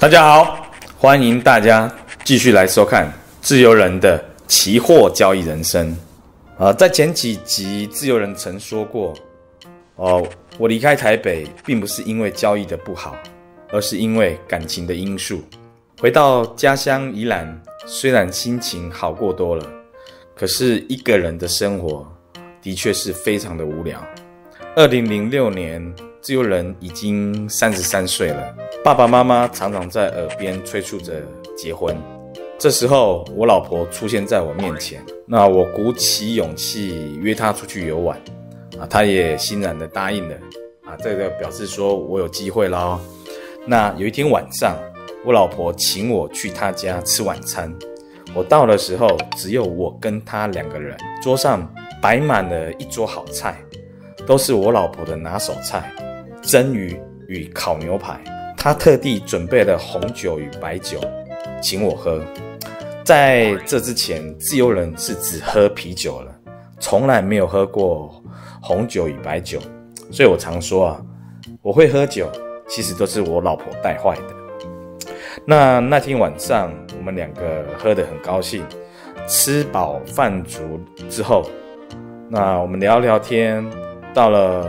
大家好，欢迎大家继续来收看自由人的期货交易人生。在前几集，自由人曾说过，我离开台北并不是因为交易的不好，而是因为感情的因素。回到家乡宜兰，虽然心情好过多了，可是一个人的生活的确是非常的无聊。2006年，自由人已经33岁了，爸爸妈妈常常在耳边催促着结婚。这时候，我老婆出现在我面前，那我鼓起勇气约她出去游玩，她也欣然的答应了，这个表示说我有机会咯。那有一天晚上，我老婆请我去她家吃晚餐，我到的时候只有我跟她2个人，桌上摆满了一桌好菜，都是我老婆的拿手菜，蒸鱼与烤牛排。她特地准备了红酒与白酒请我喝。在这之前，自由人是只喝啤酒了，从来没有喝过红酒与白酒，所以我常说我会喝酒其实都是我老婆带坏的。那天晚上我们2个喝得很高兴，吃饱饭足之后，那我们聊聊天，到了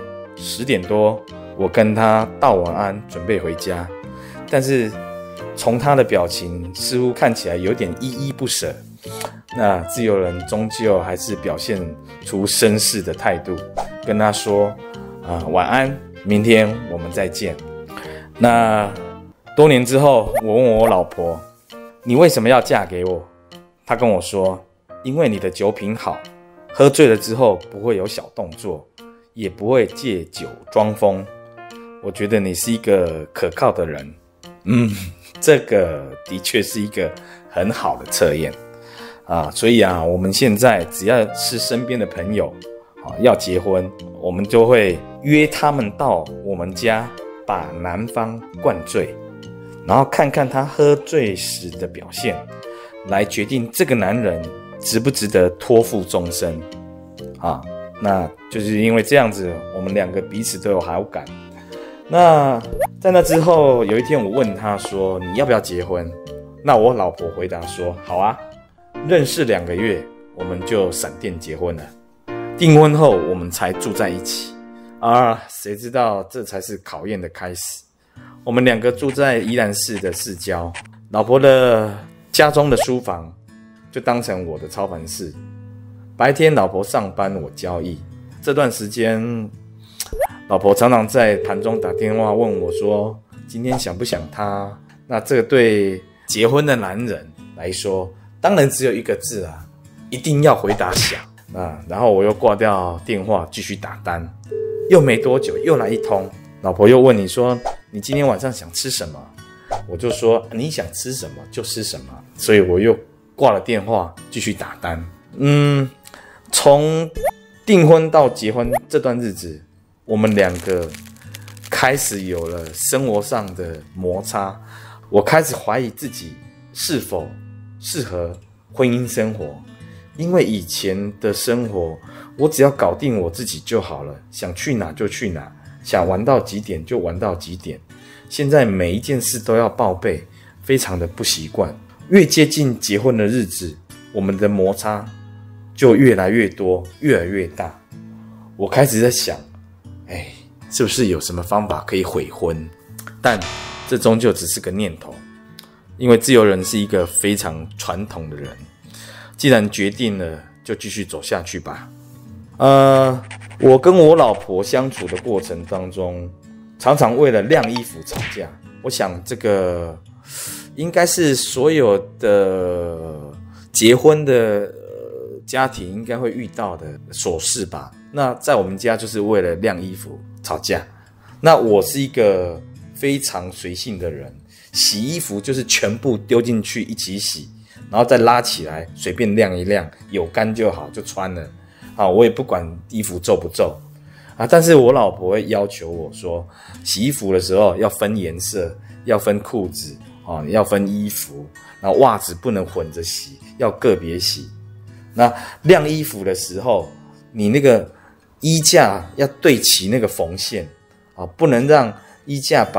10点多，我跟他道晚安，准备回家，但是从他的表情似乎看起来有点依依不舍，那自由人终究还是表现出绅士的态度，跟他说晚安，明天我们再见。那多年之后，我问我老婆，你为什么要嫁给我？她跟我说，因为你的酒品好，喝醉了之后不会有小动作，也不会借酒装疯，我觉得你是一个可靠的人。这个的确是一个很好的测验所以我们现在只要是身边的朋友要结婚，我们就会约他们到我们家，把男方灌醉，然后看看他喝醉时的表现，来决定这个男人值不值得托付终身那就是因为这样子，我们2个彼此都有好感。那在那之后，有一天我问他说，你要不要结婚？那我老婆回答说，好啊。认识2个月，我们就闪电结婚了。订婚后，我们才住在一起谁知道这才是考验的开始。我们2个住在宜兰市的市郊，老婆的家中的书房就当成我的操盘室。白天老婆上班，我交易。这段时间，老婆常常在盘中打电话问我说，今天想不想他？那这个对结婚的男人来说，当然只有一个字一定要回答想。然后我又挂掉电话，继续打单。又没多久，又来一通，老婆又问你说，你今天晚上想吃什么？我就说，你想吃什么就吃什么。所以我又挂了电话，继续打单。从订婚到结婚这段日子，我们2个开始有了生活上的摩擦，我开始怀疑自己是否适合婚姻生活。因为以前的生活，我只要搞定我自己就好了，想去哪就去哪，想玩到几点就玩到几点。现在每一件事都要报备，非常的不习惯。越接近结婚的日子，我们的摩擦就越来越多，越来越大。我开始在想，是不是有什么方法可以悔婚？但这终究只是个念头，因为自由人是一个非常传统的人，既然决定了，就继续走下去吧。我跟我老婆相处的过程当中，常常为了晾衣服吵架。我想这个应该是所有的结婚的家庭应该会遇到的琐事吧。那在我们家就是为了晾衣服吵架。那我是一个非常随性的人，洗衣服就是全部丢进去一起洗，然后再拉起来随便晾一晾，有干就好，就穿了我也不管衣服皱不皱但是我老婆会要求我说，洗衣服的时候要分颜色，要分裤子要分衣服，然后袜子不能混着洗，要个别洗。那晾衣服的时候，你那个衣架要对齐那个缝线不能让衣架把衣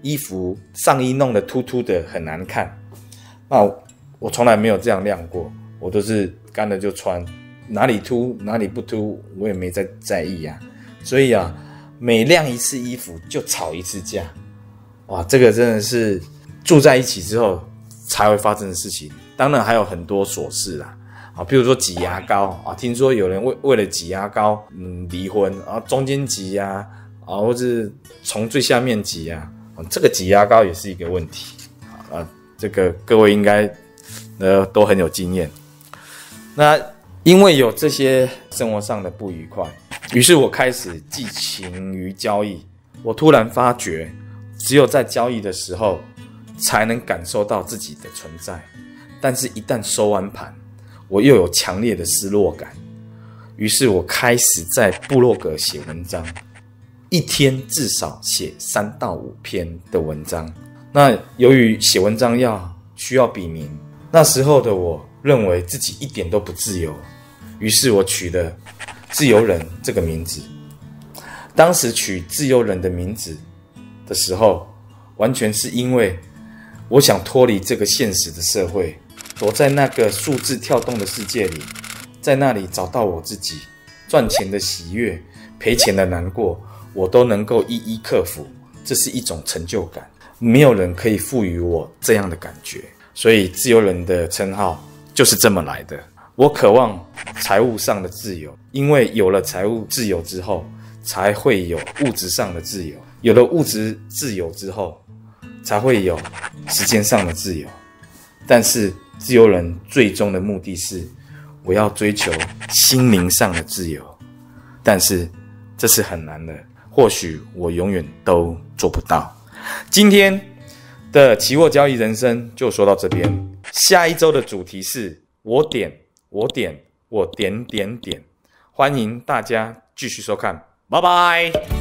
衣服上衣弄得凸凸的很难看。那我从来没有这样晾过，我都是干了就穿，哪里凸哪里不凸我也没在意啊。所以啊，每晾一次衣服就吵一次架。哇，这个真的是住在一起之后才会发生的事情。当然还有很多琐事啦，比如说挤牙膏啊，听说有人为了挤牙膏离婚啊，中间挤啊，或是从最下面挤啊，这个挤牙膏也是一个问题啊。这个各位应该都很有经验。那因为有这些生活上的不愉快，于是我开始寄情于交易。我突然发觉，只有在交易的时候才能感受到自己的存在，但是一旦收完盘，我又有强烈的失落感。于是我开始在部落格写文章，一天至少写3到5篇的文章。那由于写文章需要笔名，那时候的我认为自己一点都不自由，于是我取了自由人这个名字。当时取自由人的名字的时候，完全是因为我想脱离这个现实的社会，躲在那个数字跳动的世界里，在那里找到我自己。赚钱的喜悦，赔钱的难过，我都能够一一克服，这是一种成就感。没有人可以赋予我这样的感觉，所以自由人的称号就是这么来的。我渴望财务上的自由，因为有了财务自由之后，才会有物质上的自由，有了物质自由之后，才会有时间上的自由。但是自由人最终的目的是，我要追求心灵上的自由，但是这是很难的，或许我永远都做不到。今天的期货交易人生就说到这边，下一周的主题是我点，欢迎大家继续收看，拜拜。